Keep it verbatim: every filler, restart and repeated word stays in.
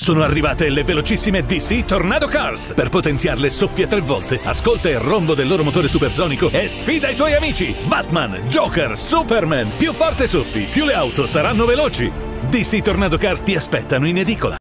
Sono arrivate le velocissime D C Tornado Cars. Per potenziarle soffia tre volte, ascolta il rombo del loro motore supersonico e sfida i tuoi amici. Batman, Joker, Superman. Più forte soffi, più le auto saranno veloci. D C Tornado Cars ti aspettano in edicola.